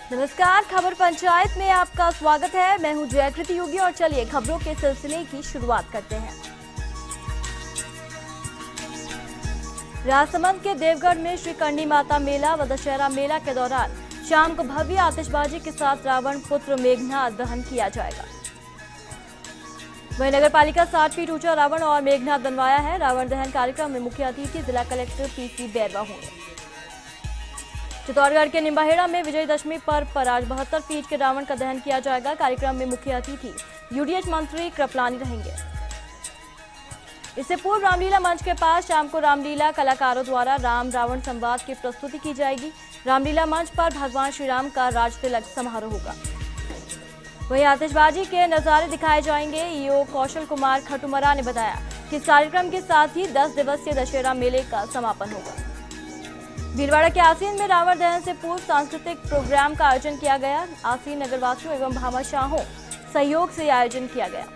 नमस्कार, खबर पंचायत में आपका स्वागत है। मैं हूं जयकृति योगी और चलिए खबरों के सिलसिले की शुरुआत करते हैं। राजसमंद के देवगढ़ में श्री करणी माता मेला व दशहरा मेला के दौरान शाम को भव्य आतिशबाजी के साथ रावण पुत्र मेघनाद दहन किया जाएगा। वहीं नगर पालिका 60 फीट ऊंचा रावण और मेघनाद बनवाया है। रावण दहन कार्यक्रम में मुख्य अतिथि जिला कलेक्टर पीसी बैरवा होंगे। चित्तौड़गढ़ के निम्बाहेड़ा में विजयदशमी पर्व पर आज 72 फीट के रावण का दहन किया जाएगा। कार्यक्रम में मुख्य अतिथि यूडीएच मंत्री कृपलानी रहेंगे। इससे पूर्व रामलीला मंच के पास शाम को रामलीला कलाकारों द्वारा राम रावण संवाद की प्रस्तुति की जाएगी। रामलीला मंच पर भगवान श्री राम का राज तिलक समारोह होगा। वहीं आतिशबाजी के नजारे दिखाए जाएंगे। ईओ कौशल कुमार खटुमरा ने बताया कि इस कार्यक्रम के साथ ही 10 दिवसीय दशहरा मेले का समापन होगा। भीलवाड़ा के आसीन में रावण दहन से पूर्व सांस्कृतिक प्रोग्राम का आयोजन किया गया। आसीन नगरवासियों एवं भामाशाहों सहयोग से आयोजन किया गया,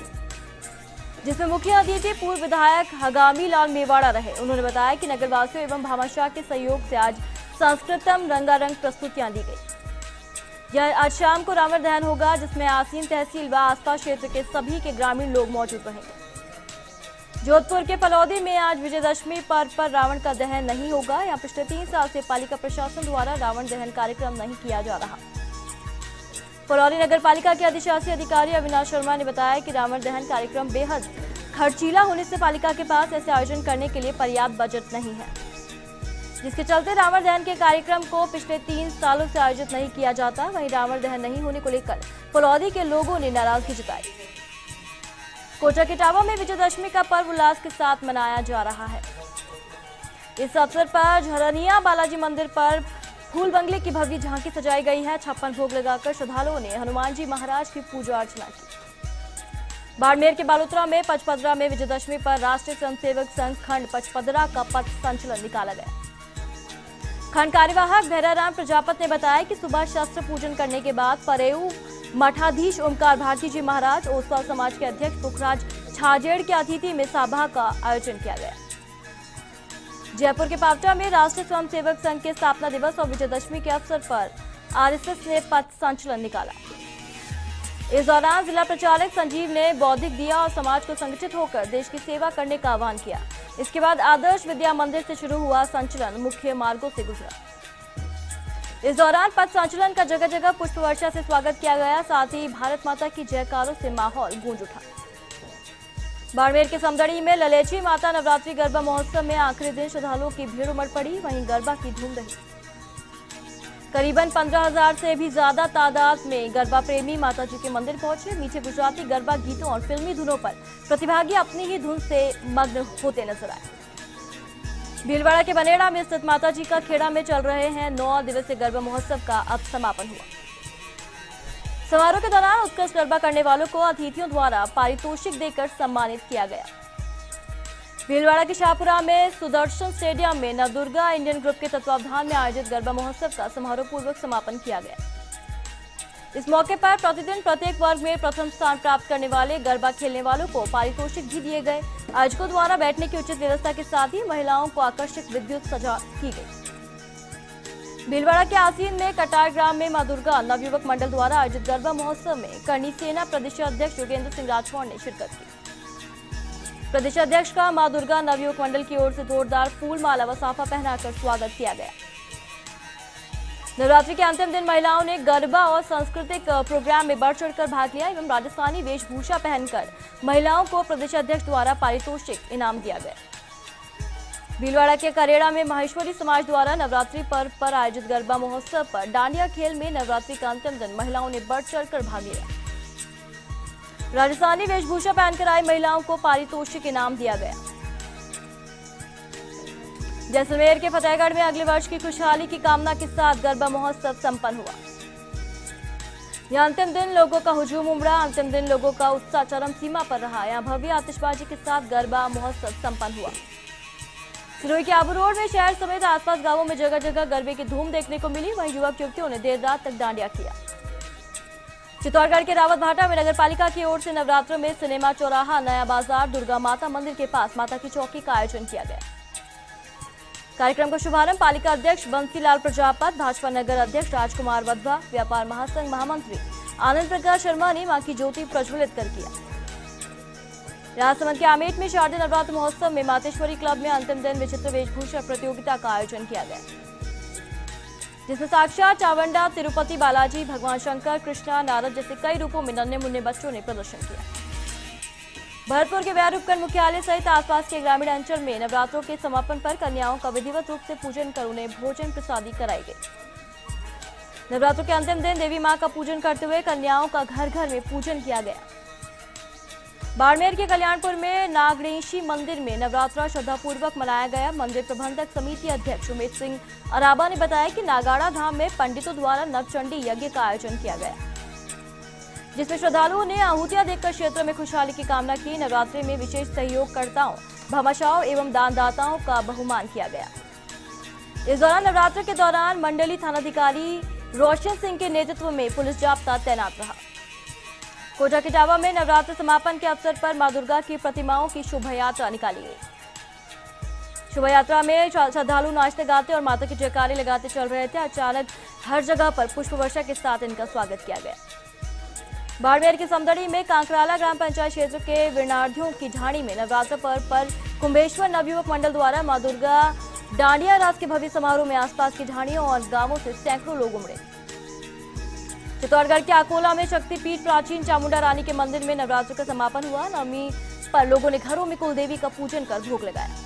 जिसमें मुख्य अतिथि पूर्व विधायक हगामी लाल मेवाड़ा रहे। उन्होंने बताया कि नगरवासियों एवं भामाशाह के सहयोग से आज सांस्कृतिक रंगारंग प्रस्तुतियां दी गई। आज शाम को रावण दहन होगा, जिसमें आसीन तहसील व आसपास क्षेत्र के सभी के ग्रामीण लोग मौजूद रहेंगे। जोधपुर के फलौदी में आज विजयदशमी पर्व पर रावण का दहन नहीं होगा। यहाँ पिछले 3 साल से पालिका प्रशासन द्वारा रावण दहन कार्यक्रम नहीं किया जा रहा। फलौदी नगर पालिका के अधिशासी अधिकारी अविनाश शर्मा ने बताया कि रावण दहन कार्यक्रम बेहद खर्चीला होने से पालिका के पास ऐसे आयोजन करने के लिए पर्याप्त बजट नहीं है, जिसके चलते रावण दहन के कार्यक्रम को पिछले 3 सालों से आयोजित नहीं किया जाता। वहीं रावण दहन नहीं होने को लेकर फलौदी के लोगों ने नाराजगी जताई। कोटा के टावा में विजयदशमी का पर्व उल्लास के साथ मनाया जा रहा है। इस अवसर पर झरनिया बालाजी मंदिर पर फूल बंगले की भव्य झांकी सजाई गई है। 56 भोग लगाकर श्रद्धालुओं ने हनुमान जी महाराज की पूजा अर्चना की। बाड़मेर के बालोतरा में पचपदरा में विजयदशमी पर राष्ट्रीय स्वयंसेवक संघ खंड पचपदरा का पथ संचलन निकाला गया। खंड कार्यवाहक भैराराम प्रजापत ने बताया कि सुबह शस्त्र पूजन करने के बाद परेऊ मठाधीश ओमकार भारती जी महाराज ओसवाल समाज के अध्यक्ष पुखराज छाजेड़ के अतिथि में सभा का आयोजन किया गया। जयपुर के पावटा में राष्ट्रीय स्वयंसेवक संघ के स्थापना दिवस और विजयदशमी के अवसर पर आरएसएस ने पथ संचलन निकाला। इस दौरान जिला प्रचारक संजीव ने बौद्धिक दिया और समाज को संगठित होकर देश की सेवा करने का आह्वान किया। इसके बाद आदर्श विद्या मंदिर से शुरू हुआ संचलन मुख्य मार्गों से गुजरा। इस दौरान पथ संचलन का जगह जगह पुष्प वर्षा से स्वागत किया गया। साथ ही भारत माता की जयकारों से माहौल गूंज उठा। बाड़मेर के समदड़ी में ललेची माता नवरात्रि गरबा महोत्सव में आखिरी दिन श्रद्धालुओं की भीड़ उमड़ पड़ी। वहीं गरबा की धूम रही। करीबन 15,000 से भी ज्यादा तादाद में गरबा प्रेमी माता जी के मंदिर पहुंचे। मीठे गुजराती गरबा गीतों और फिल्मी धुनों पर प्रतिभागी अपनी ही धुन से मग्न होते नजर आए। भीलवाड़ा के बनेड़ा में स्थित माता जी का खेड़ा में चल रहे हैं 9 दिवसीय गरबा महोत्सव का अब समापन हुआ। समारोह के दौरान उत्कृष्ट गरबा करने वालों को अतिथियों द्वारा पारितोषिक देकर सम्मानित किया गया। भीलवाड़ा के शाहपुरा में सुदर्शन स्टेडियम में नवदुर्गा इंडियन ग्रुप के तत्वावधान में आयोजित गरबा महोत्सव का समारोह पूर्वक समापन किया गया। इस मौके पर प्रतिदिन प्रत्येक वर्ग में प्रथम स्थान प्राप्त करने वाले गरबा खेलने वालों को पारितोषिक भी दिए गए। आयोजकों द्वारा बैठने की उचित व्यवस्था के साथ ही महिलाओं को आकर्षक विद्युत सजा की गई। भीलवाड़ा के आसीन में कटार ग्राम में मां दुर्गा नवयुवक मंडल द्वारा आयोजित गरबा महोत्सव में करनी सेना प्रदेशाध्यक्ष योगेंद्र सिंह राठौड़ ने शिरकत की। प्रदेशाध्यक्ष का मां दुर्गा नवयुवक मंडल की ओर से जोरदार फूल माला व साफा पहनाकर स्वागत किया गया। नवरात्रि के अंतिम दिन महिलाओं ने गरबा और सांस्कृतिक प्रोग्राम में बढ़ चढ़कर भाग लिया एवं राजस्थानी वेशभूषा पहनकर महिलाओं को प्रदेशाध्यक्ष द्वारा पारितोषिक इनाम दिया गया। भीलवाड़ा के करेड़ा में माहेश्वरी समाज द्वारा नवरात्रि पर्व पर आयोजित गरबा महोत्सव पर डांडिया खेल में नवरात्रि का अंतिम दिन महिलाओं ने बढ़ चढ़कर भाग लिया। राजस्थानी वेशभूषा पहनकर आई महिलाओं को पारितोषिक इनाम दिया गया। जैसलमेर के फतेहगढ़ में अगले वर्ष की खुशहाली की कामना के साथ गरबा महोत्सव संपन्न हुआ। यहां अंतिम दिन लोगों का हुजूम उमड़ा। अंतिम दिन लोगों का उत्साह चरम सीमा पर रहा। यहां भव्य आतिशबाजी के साथ गरबा महोत्सव संपन्न हुआ। सिरोही के आबू रोड में शहर समेत आसपास गांवों में जगह जगह गरबे की धूम देखने को मिली। वहीं युवक युवतियों ने देर रात तक डांडिया किया। चित्तौड़गढ़ के रावत भाटा में नगर पालिका की ओर से नवरात्रों में सिनेमा चौराहा, नया बाजार, दुर्गा माता मंदिर के पास माता की चौकी का आयोजन किया गया। कार्यक्रम का शुभारंभ पालिका अध्यक्ष बंसीलाल प्रजापत, भाजपा नगर अध्यक्ष राजकुमार वधवा, व्यापार महासंघ महामंत्री आनंद प्रकाश शर्मा ने मां की ज्योति प्रज्वलित कर किया। राजसमंद के आमेट में शारदीय नवरात्र महोत्सव में मातेश्वरी क्लब में अंतिम दिन विचित्र वेशभूषा प्रतियोगिता का आयोजन किया गया, जिसमें साक्षात चावंडा, तिरुपति बालाजी, भगवान शंकर, कृष्णा, नारद जैसे कई रूपों में नन्हे मुन्ने बच्चों ने प्रदर्शन किया। भरतपुर के व्यय उपखंड मुख्यालय सहित आसपास के ग्रामीण अंचल में नवरात्रों के समापन पर कन्याओं का विधिवत रूप से पूजन कर उन्हें भोजन प्रसादी कराई गई। नवरात्रों के अंतिम दिन देवी मां का पूजन करते हुए कन्याओं का घर घर में पूजन किया गया। बाड़मेर के कल्याणपुर में नागणेशी मंदिर में नवरात्रा श्रद्धापूर्वक मनाया गया। मंदिर प्रबंधक समिति अध्यक्ष उमेश सिंह अराबा ने बताया कि नागाड़ा धाम में पंडितों द्वारा नवचंडी यज्ञ का आयोजन किया गया, जिसमें श्रद्धालुओं ने आहुतियां देकर क्षेत्र में खुशहाली की कामना की। नवरात्रि में विशेष सहयोगकर्ताओं, भामाशाहों एवं दानदाताओं का बहुमान किया गया। इस दौरान नवरात्र के दौरान मंडली थानाधिकारी रोशन सिंह के नेतृत्व में पुलिस जाब्ता तैनात रहा। कोटा के टावा में नवरात्र समापन के अवसर पर मां दुर्गा की प्रतिमाओं की शोभा यात्रा निकाली गई। शोभा यात्रा में श्रद्धालु नाचते गाते और माता की जयकारे लगाते चल रहे थे। अचानक हर जगह पर पुष्प वर्षा के साथ इनका स्वागत किया गया। बाड़मेर की समदड़ी में कांकराला ग्राम पंचायत क्षेत्र के विरणार्थियों की ढाणी में नवरात्र पर्व पर कुंभेश्वर नवयुवक मंडल द्वारा मां दुर्गा डांडिया रास के भव्य समारोह में आसपास की ढाणियों और गांवों से सैकड़ों लोग उमड़े। चित्तौड़गढ़ के अकोला में शक्तिपीठ प्राचीन चामुंडा रानी के मंदिर में नवरात्र का समापन हुआ। नवमी पर लोगों ने घरों में कुलदेवी का पूजन कर भोग लगाया।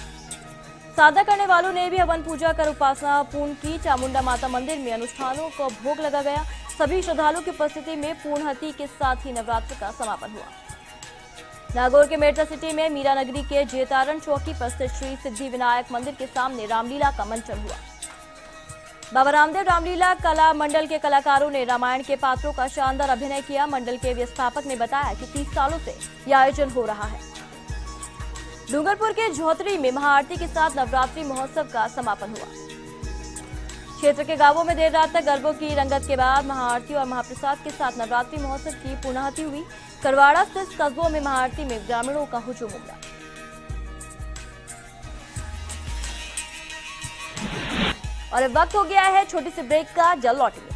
साधना करने वालों ने भी हवन पूजा कर उपासना पूर्ण की। चामुंडा माता मंदिर में अनुष्ठानों को भोग लगा गया। सभी श्रद्धालुओं की उपस्थिति में पूर्णाहुति के साथ ही नवरात्र का समापन हुआ। नागौर के मेरठा सिटी में मीरा नगरी के जेतारण चौकी पर स्थित श्री सिद्धि विनायक मंदिर के सामने रामलीला का मंचन हुआ। बाबा रामदेव रामलीला कला मंडल के कलाकारों ने रामायण के पात्रों का शानदार अभिनय किया। मंडल के व्यवस्थापक ने बताया कि 30 सालों से यह आयोजन हो रहा है। डूंगरपुर के झोतरी में महाआरती के साथ नवरात्रि महोत्सव का समापन हुआ। क्षेत्र के गांवों में देर रात तक गरबों की रंगत के बाद महाआरती और महाप्रसाद के साथ नवरात्रि महोत्सव की पूर्णाहुति हुई। करवाड़ा स्थित कस्बों में महाआरती में ग्रामीणों का हुजूम उमड़ा। और अब वक्त हो गया है छोटी सी ब्रेक का। जल्द लौटेंगे।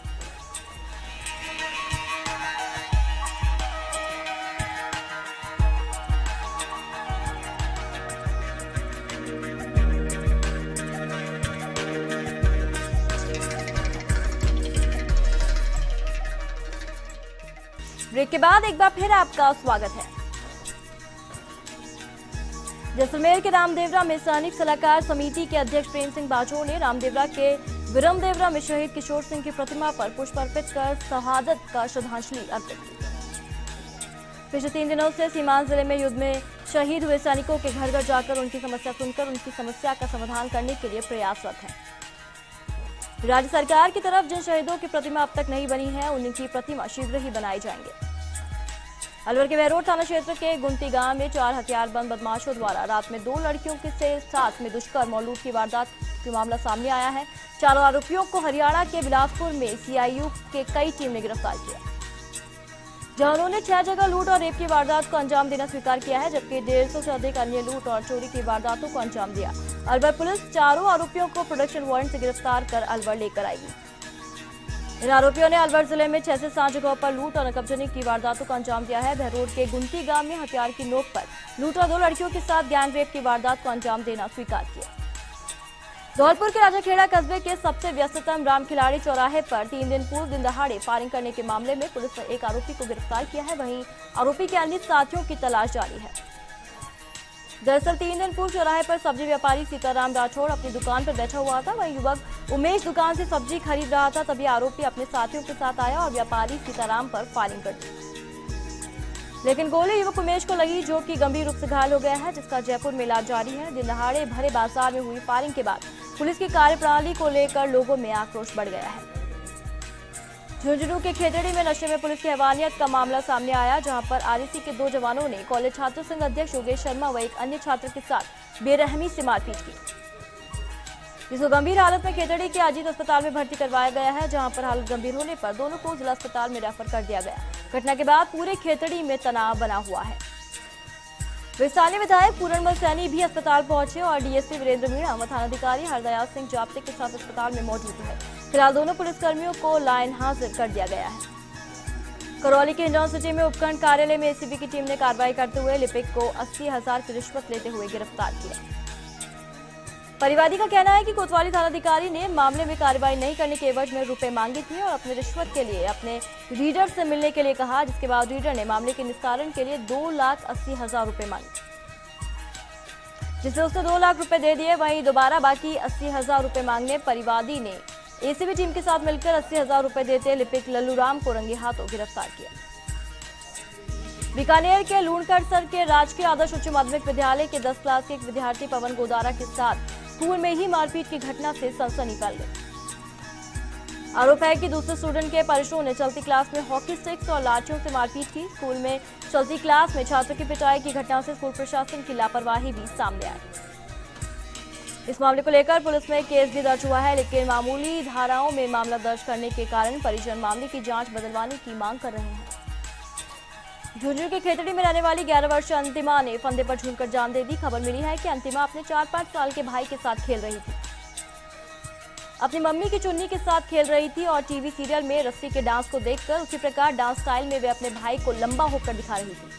ब्रेक के बाद एक बार फिर आपका स्वागत है। जैसलमेर के रामदेवरा में सैनिक सलाहकार समिति के अध्यक्ष प्रेम सिंह बाजोर ने रामदेवरा के विरमदेवरा में शहीद किशोर सिंह की प्रतिमा पर पुष्प अर्पित कर शहादत का श्रद्धांजलि अर्पित की। पिछले 3 दिनों से सीमांत जिले में युद्ध में शहीद हुए सैनिकों के घर घर जाकर उनकी समस्या सुनकर उनकी समस्या का समाधान करने के लिए प्रयासरत है। राज्य सरकार की तरफ जिन शहीदों की प्रतिमा अब तक नहीं बनी है, उनकी प्रतिमा शीघ्र ही बनाई जाएंगे। अलवर के बहरोड थाना क्षेत्र के गुंती गांव में 4 हथियारबंद बदमाशों द्वारा रात में 2 लड़कियों के साथ में दुष्कर्म और लूट की वारदात का मामला सामने आया है। 4 आरोपियों को हरियाणा के बिलासपुर में सीआईयू के कई टीम ने गिरफ्तार किया, जहां उन्होंने 6 जगह लूट और रेप की वारदात को अंजाम देना स्वीकार किया है, जबकि 150 से अधिक अन्य लूट और चोरी की वारदातों को अंजाम दिया। अलवर पुलिस चारों आरोपियों को प्रोडक्शन वारंट से गिरफ्तार कर अलवर लेकर आएगी। इन आरोपियों ने अलवर जिले में 6 से 7 जगहों पर लूट और नकबजनी की वारदातों को अंजाम दिया है। बहरोड के गुंती गांव में हथियार की नोक पर लूट और 2 लड़कियों के साथ गैंग रेप की वारदात को अंजाम देना स्वीकार किया। धौलपुर के राजाखेड़ा कस्बे के सबसे व्यस्ततम राम खिलाड़ी चौराहे पर 3 दिन पूर्व दिन दहाड़े फायरिंग करने के मामले में पुलिस ने एक आरोपी को गिरफ्तार किया है। वहीं आरोपी के अन्य साथियों की तलाश जारी है। दरअसल 3 दिन पूर्व चौराहे पर सब्जी व्यापारी सीताराम राठौड़ अपनी दुकान पर बैठा हुआ था। वहीं युवक उमेश दुकान से सब्जी खरीद रहा था, तभी आरोपी अपने साथियों के साथ आया और व्यापारी सीताराम पर फायरिंग कर दी, लेकिन गोली युवक उमेश को लगी, जो कि गंभीर रूप से घायल हो गया है, जिसका जयपुर में इलाज जारी है। दिन दहाड़े भरे बाजार में हुई फायरिंग के बाद पुलिस की कार्यप्रणाली को लेकर लोगों में आक्रोश बढ़ गया है। झुंझुनू के खेतड़ी में नशे में पुलिस की हैवानियत का मामला सामने आया, जहां पर आरएसी के 2 जवानों ने कॉलेज छात्र संघ अध्यक्ष योगेश शर्मा व एक अन्य छात्र के साथ बेरहमी से मारपीट की, जिसको गंभीर हालत में खेतड़ी के अजीत अस्पताल में भर्ती करवाया गया है, जहां पर हालत गंभीर होने पर दोनों को जिला अस्पताल में रेफर कर दिया गया। घटना के बाद पूरे खेतड़ी में तनाव बना हुआ है। वैशाली विधायक पूरनमल सैनी भी अस्पताल पहुंचे और डीएसपी वीरेंद्र मीणा व थानाधिकारी हरदयाल सिंह जाप्ते के साथ अस्पताल में मौजूद है। फिलहाल दोनों पुलिसकर्मियों को लाइन हाजिर कर दिया गया है। करौली के हिंडौन सिटी में उपखंड कार्यालय में एसीबी की टीम ने कार्रवाई करते हुए लिपिक को 80,000 की रिश्वत लेते हुए गिरफ्तार किया। परिवादी का कहना है कि कोतवाली थानाधिकारी ने मामले में कार्रवाई नहीं करने के एवज में रुपए मांगे थे और अपने रिश्वत के लिए अपने रीडर से मिलने के लिए कहा, जिसके बाद रीडर ने मामले के निस्तारण के लिए 2,80,000 रुपए मांगे, जिससे उसने 2 लाख रुपए दे दिए। वहीं दोबारा बाकी 80,000 रुपए मांगने परिवादी ने एसीबी टीम के साथ मिलकर 80,000 रुपए देते लिपिक लल्लू राम को रंगे हाथों गिरफ्तार किया। बीकानेर के लूणकरसर के राजकीय आदर्श उच्च माध्यमिक विद्यालय के 10 क्लास के एक विद्यार्थी पवन गोदारा के साथ स्कूल में ही मारपीट की घटना से सनसनी फैल गई। आरोप है कि दूसरे स्टूडेंट के परिजनों ने चलती क्लास में हॉकी स्टिक्स और लाठियों से मारपीट की। स्कूल में चलती क्लास में छात्रों की पिटाई की घटना से स्कूल प्रशासन की लापरवाही भी सामने आई। इस मामले को लेकर पुलिस में केस भी दर्ज हुआ है, लेकिन मामूली धाराओं में मामला दर्ज करने के कारण परिजन मामले की जांच बदलवाने की मांग कर रहे हैं। झुंझुनू के खेतड़ी में रहने वाली 11 वर्षीय अंतिमा ने फंदे पर झूलकर जान दे दी। खबर मिली है कि अंतिमा अपने 4-5 साल के भाई के साथ खेल रही थी, अपनी मम्मी की चुन्नी के साथ खेल रही थी और टीवी सीरियल में रस्सी के डांस को देखकर उसी प्रकार डांस स्टाइल में वे अपने भाई को लंबा होकर दिखा रही थी।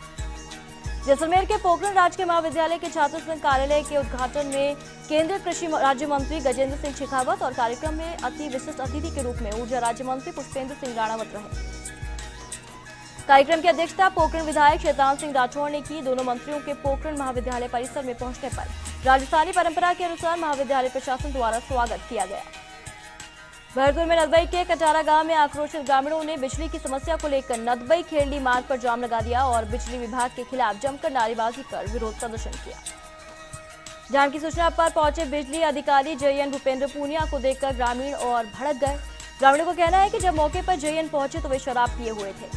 जैसलमेर के पोखरण राजकीय महाविद्यालय के छात्र संघ कार्यालय के उद्घाटन में केंद्रीय कृषि राज्य मंत्री गजेंद्र सिंह शेखावत और कार्यक्रम में अति विशिष्ट अतिथि के रूप में ऊर्जा राज्य मंत्री पुष्पेंद्र सिंह राणावत रहे। कार्यक्रम की अध्यक्षता पोखरण विधायक शैतान सिंह राठौड़ ने की। दोनों मंत्रियों के पोखरण महाविद्यालय परिसर में पहुंचने पर राजस्थानी परंपरा के अनुसार महाविद्यालय प्रशासन द्वारा स्वागत किया गया। भरतपुर में नदबई के कटारा गांव में आक्रोशित ग्रामीणों ने बिजली की समस्या को लेकर नदबई खेरली मार्ग पर जाम लगा दिया और बिजली विभाग के खिलाफ जमकर नारेबाजी कर विरोध प्रदर्शन किया। जाम की सूचना पर पहुंचे बिजली अधिकारी जयन भूपेंद्र पूनिया को देखकर ग्रामीण और भड़क गए। ग्रामीणों का कहना है कि जब मौके पर जयन पहुंचे तो वे शराब पिए हुए थे।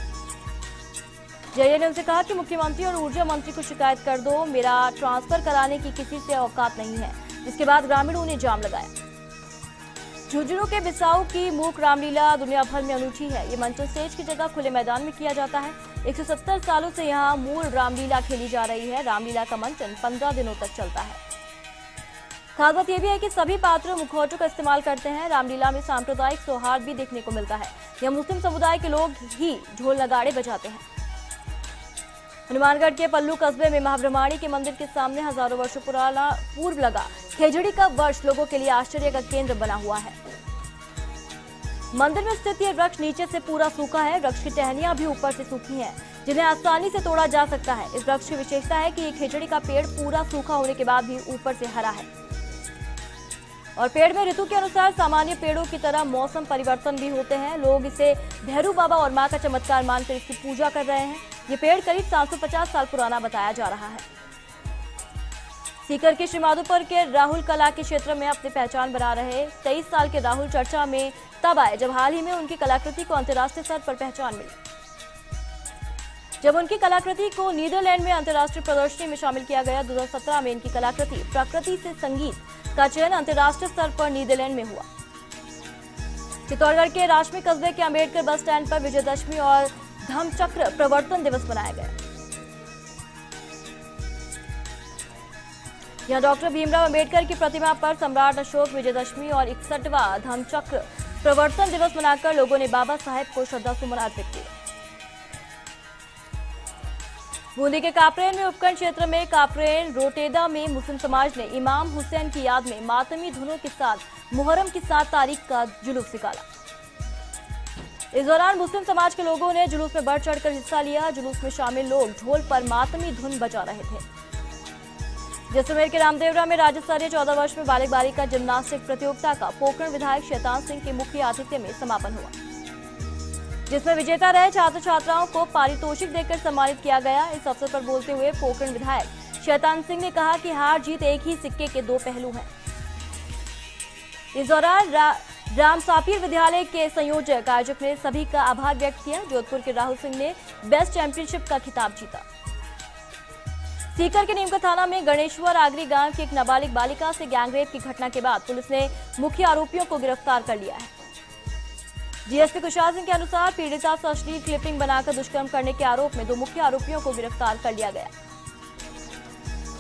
जयन ने उनसे कहा कि मुख्यमंत्री और ऊर्जा मंत्री को शिकायत कर दो, मेरा ट्रांसफर कराने की किसी से औकात नहीं है। इसके बाद ग्रामीणों ने जाम लगाया। झुंझुनू के बिसाऊ की मूक रामलीला दुनिया भर में अनूठी है। ये मंचन स्टेज की जगह खुले मैदान में किया जाता है। 170 सालों से यहाँ मूल रामलीला खेली जा रही है। रामलीला का मंचन 15 दिनों तक चलता है। खास बात यह भी है कि सभी पात्र मुखौटों का इस्तेमाल करते हैं। रामलीला में सांप्रदायिक सौहार्द भी देखने को मिलता है। यह मुस्लिम समुदाय के लोग ही ढोल नगाड़े बजाते हैं। हनुमानगढ़ के पल्लू कस्बे में महाब्रह्माणी के मंदिर के सामने हजारों वर्षों पूर्व लगा खेजड़ी का वृक्ष लोगों के लिए आश्चर्य का केंद्र बना हुआ है। मंदिर में स्थित यह वृक्ष नीचे से पूरा सूखा है। वृक्ष की टहनियां भी ऊपर से सूखी हैं, जिन्हें आसानी से तोड़ा जा सकता है। इस वृक्ष की विशेषता है कि ये खेजड़ी का पेड़ पूरा सूखा होने के बाद भी ऊपर से हरा है और पेड़ में ऋतु के अनुसार सामान्य पेड़ों की तरह मौसम परिवर्तन भी होते हैं। लोग इसे भैरू बाबा और मां का चमत्कार मानकर इसकी पूजा कर रहे हैं। ये पेड़ करीब 750 साल पुराना बताया जा रहा है। सीकर के श्रीमाधोपुर के राहुल कला के क्षेत्र में अपनी पहचान बना रहे 23 साल के राहुल चर्चा में तब आए जब हाल ही में उनकी कलाकृति को अंतर्राष्ट्रीय स्तर पर पहचान मिली। जब उनकी कलाकृति को नीदरलैंड में अंतर्राष्ट्रीय प्रदर्शनी में शामिल किया गया। 2017 में इनकी कलाकृति प्रकृति से संगीत का चयन अंतर्राष्ट्रीय स्तर पर नीदरलैंड में हुआ। चित्तौड़गढ़ के राशमी कस्बे के अम्बेडकर बस स्टैंड पर विजयदशमी और धम्मचक्र प्रवर्तन दिवस मनाया गया। यहां डॉक्टर भीमराव अंबेडकर की प्रतिमा पर सम्राट अशोक विजयदशमी और 61वां धम्मचक्र प्रवर्तन दिवस मनाकर लोगों ने बाबा साहेब को श्रद्धासुमन अर्पित किए। बूंदी के कापरेन में उपखंड क्षेत्र में कापरेन रोटेदा में मुस्लिम समाज ने इमाम हुसैन की याद में मातमी धुनों के साथ मुहर्रम की 7 तारीख का जुलूस निकाला। इस दौरान मुस्लिम समाज के लोगों ने जुलूस में बढ़ चढ़कर हिस्सा लिया। जुलूस में शामिल लोग ढोल पर मातमी धुन बजा रहे थे। जैसलमेर के रामदेवरा में राज्य स्तरीय 14 वर्ष में बालिक बालिका जिम्नास्टिक प्रतियोगिता का पोखरण विधायक शैतान सिंह के मुख्य आतिथ्य में समापन हुआ, जिसमें विजेता रहे छात्र छात्राओं को पारितोषिक देकर सम्मानित किया गया। इस अवसर पर बोलते हुए पोखरण विधायक शैतान सिंह ने कहा कि हार जीत एक ही सिक्के के 2 पहलू हैं। इस दौरान राम सापीर विद्यालय के संयोजक आयोजक ने सभी का आभार व्यक्त किया। जोधपुर के राहुल सिंह ने बेस्ट चैंपियनशिप का खिताब जीता। सीकर के नीमका थाना में गणेश्वर आगरी गांव की एक नाबालिग बालिका से गैंगरेप की घटना के बाद पुलिस ने मुख्य आरोपियों को गिरफ्तार कर लिया है। डीएसपी कुशाल सिंह के अनुसार पीड़िता से अश्लील क्लिपिंग बनाकर दुष्कर्म करने के आरोप में 2 मुख्य आरोपियों को गिरफ्तार कर लिया गया।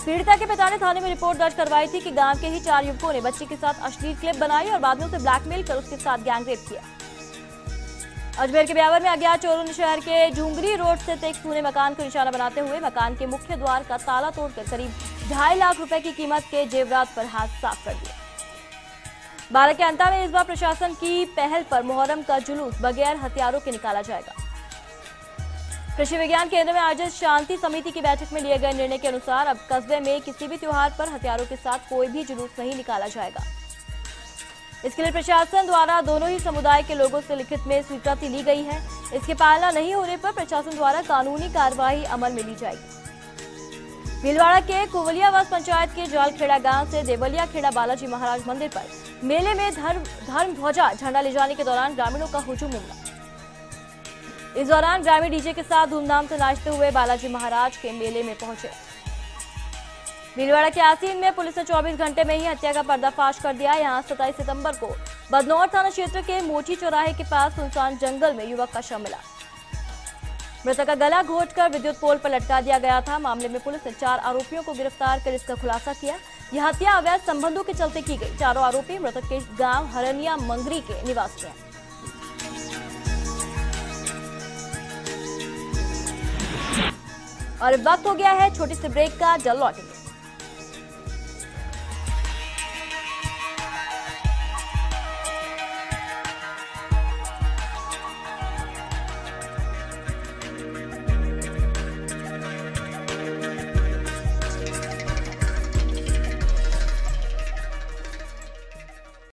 पीड़िता के पिता ने थाने में रिपोर्ट दर्ज करवाई थी कि गांव के ही 4 युवकों ने बच्ची के साथ अश्लील क्लिप बनाई और बाद में उसे ब्लैकमेल कर उसके साथ गैंगरेप किया। अजमेर के ब्यावर में अज्ञात चोरों ने शहर के झुंगरी रोड स्थित एक सूने मकान को निशाना बनाते हुए मकान के मुख्य द्वार का ताला तोड़कर करीब 2.5 लाख रुपए की कीमत के जेवरात पर हाथ साफ कर दिया। बारह के अंता में इस बार प्रशासन की पहल पर मुहर्रम का जुलूस बगैर हथियारों के निकाला जाएगा। कृषि विज्ञान केंद्र में आयोजित शांति समिति की बैठक में लिए गए निर्णय के अनुसार अब कस्बे में किसी भी त्योहार पर हथियारों के साथ कोई भी जुलूस नहीं निकाला जाएगा। इसके लिए प्रशासन द्वारा दोनों ही समुदाय के लोगों से लिखित में स्वीकृति ली गई है। इसकी पालना नहीं होने पर प्रशासन द्वारा कानूनी कार्रवाई अमल में ली जाएगी। भीलवाड़ा के कुवलियावास पंचायत के जालखेड़ा गांव से देवलिया खेड़ा बालाजी महाराज मंदिर पर मेले में धर्म ध्वजा झंडा ले जाने के दौरान ग्रामीणों का हुजूम उमड़ा। इस दौरान ग्रामीण डीजे के साथ धूमधाम से नाचते हुए बालाजी महाराज के मेले में पहुंचे। भीलवाड़ा के आसीन में पुलिस ने 24 घंटे में ही हत्या का पर्दाफाश कर दिया। यहां 27 सितंबर को बदनौर थाना क्षेत्र के मोची चौराहे के पास सुनसान जंगल में युवक का शव मिला। मृतक का गला घोंटकर विद्युत पोल पर लटका दिया गया था। मामले में पुलिस ने 4 आरोपियों को गिरफ्तार कर इसका खुलासा किया। यह हत्या अवैध संबंधों के चलते की गई। चारों आरोपी मृतक के गांव हरनिया मंगरी के निवासी हैं। और वक्त हो गया है छोटी सी ब्रेक का, जल्द लौटेंगे।